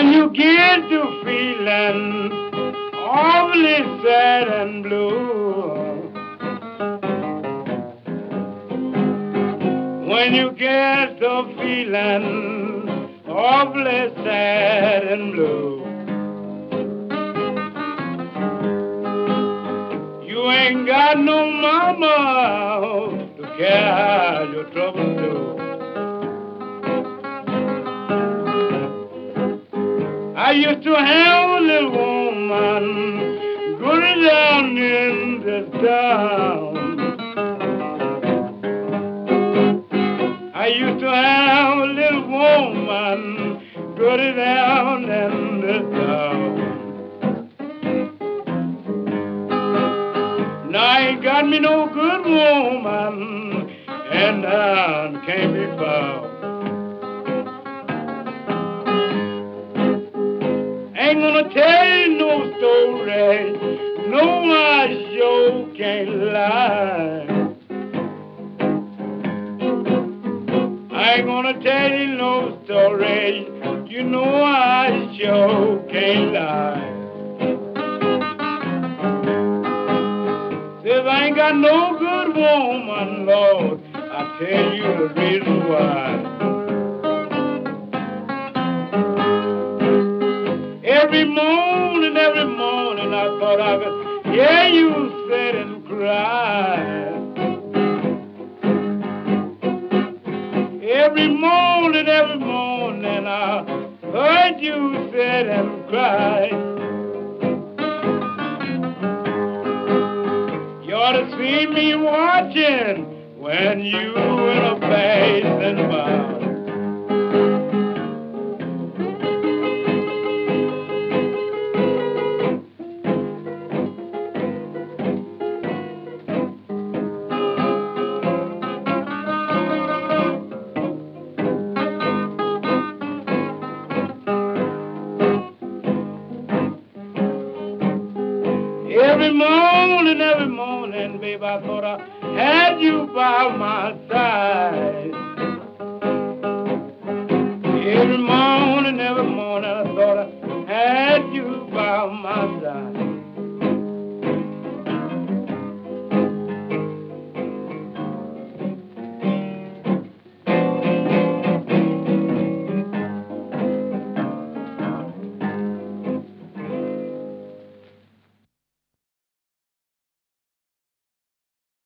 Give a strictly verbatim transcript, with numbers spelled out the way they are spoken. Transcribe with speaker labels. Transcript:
Speaker 1: When you get to feeling awfully sad and blue, when you get to feeling awfully sad and blue, you ain't got no mama to carry your trouble through. I used to have a little woman good down in this town. I used to have a little woman good down in this town. Now I ain't got me no good woman, and I can't be found. Ain't gonna tell you no story, no, I sure can't lie. I ain't gonna tell you no story, you know I sure can't lie. If I ain't got no good woman, Lord, I'll tell you the reason why. Every morning, every morning, I thought I could hear you sit and cry. Every morning, every morning, I heard you sit and cry. You ought to see me watching when you in a basin bar. Every morning, every morning, babe, I thought I had you by my side. Every